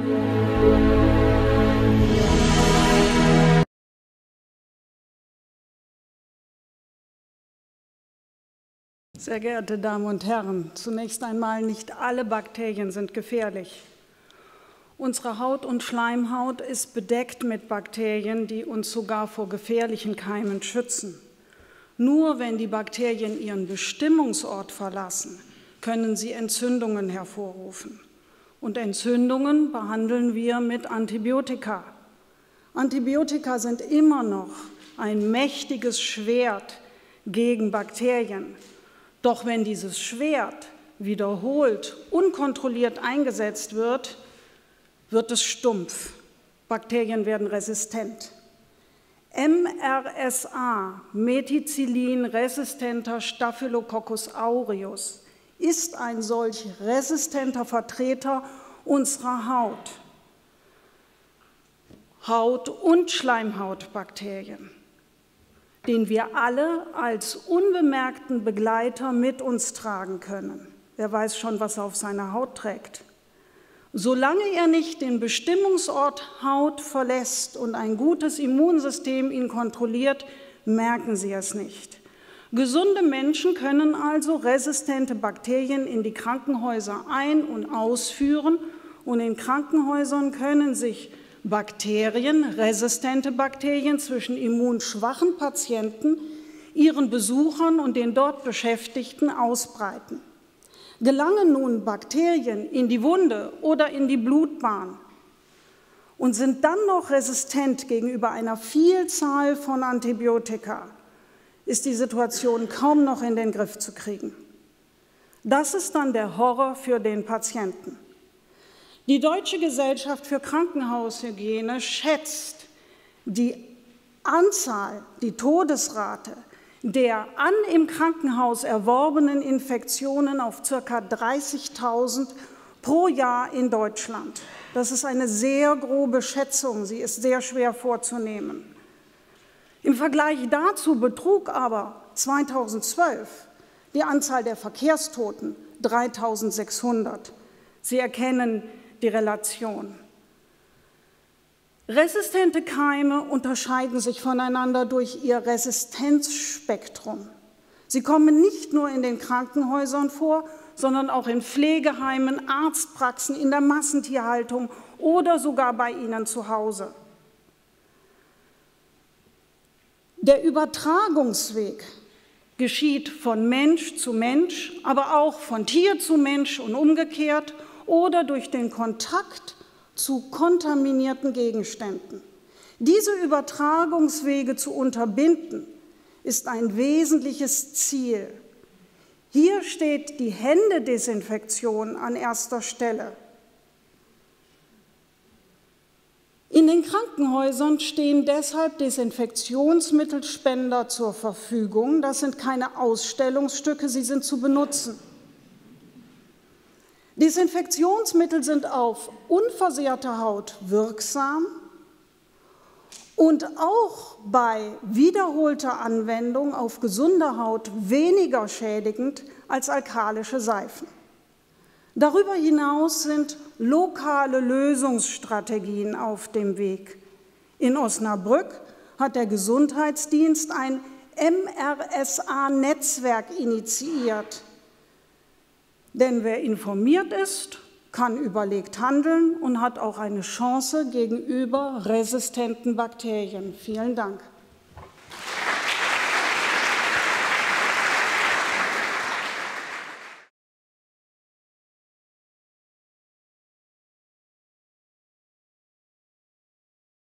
Sehr geehrte Damen und Herren, zunächst einmal, nicht alle Bakterien sind gefährlich. Unsere Haut und Schleimhaut ist bedeckt mit Bakterien, die uns sogar vor gefährlichen Keimen schützen. Nur wenn die Bakterien ihren Bestimmungsort verlassen, können sie Entzündungen hervorrufen. Und Entzündungen behandeln wir mit Antibiotika. Antibiotika sind immer noch ein mächtiges Schwert gegen Bakterien. Doch wenn dieses Schwert wiederholt, unkontrolliert eingesetzt wird, wird es stumpf. Bakterien werden resistent. MRSA, Methicillin-resistenter Staphylococcus aureus, ist ein solch resistenter Vertreter unserer Haut. Haut- und Schleimhautbakterien, den wir alle als unbemerkten Begleiter mit uns tragen können. Wer weiß schon, was er auf seiner Haut trägt. Solange er nicht den Bestimmungsort Haut verlässt und ein gutes Immunsystem ihn kontrolliert, merken Sie es nicht. Gesunde Menschen können also resistente Bakterien in die Krankenhäuser ein- und ausführen, und in Krankenhäusern können sich resistente Bakterien zwischen immunschwachen Patienten, ihren Besuchern und den dort Beschäftigten ausbreiten. Gelangen nun Bakterien in die Wunde oder in die Blutbahn und sind dann noch resistent gegenüber einer Vielzahl von Antibiotika, ist die Situation kaum noch in den Griff zu kriegen. Das ist dann der Horror für den Patienten. Die Deutsche Gesellschaft für Krankenhaushygiene schätzt die Anzahl, die Todesrate der im Krankenhaus erworbenen Infektionen auf ca. 30.000 pro Jahr in Deutschland. Das ist eine sehr grobe Schätzung, sie ist sehr schwer vorzunehmen. Im Vergleich dazu betrug aber 2012 die Anzahl der Verkehrstoten 3.600. Sie erkennen die Relation. Resistente Keime unterscheiden sich voneinander durch ihr Resistenzspektrum. Sie kommen nicht nur in den Krankenhäusern vor, sondern auch in Pflegeheimen, Arztpraxen, in der Massentierhaltung oder sogar bei Ihnen zu Hause. Der Übertragungsweg geschieht von Mensch zu Mensch, aber auch von Tier zu Mensch und umgekehrt oder durch den Kontakt zu kontaminierten Gegenständen. Diese Übertragungswege zu unterbinden, ist ein wesentliches Ziel. Hier steht die Händedesinfektion an erster Stelle. In den Krankenhäusern stehen deshalb Desinfektionsmittelspender zur Verfügung. Das sind keine Ausstellungsstücke, sie sind zu benutzen. Desinfektionsmittel sind auf unversehrter Haut wirksam und auch bei wiederholter Anwendung auf gesunder Haut weniger schädigend als alkalische Seifen. Darüber hinaus sind lokale Lösungsstrategien auf dem Weg. In Osnabrück hat der Gesundheitsdienst ein MRSA-Netzwerk initiiert. Denn wer informiert ist, kann überlegt handeln und hat auch eine Chance gegenüber resistenten Bakterien. Vielen Dank.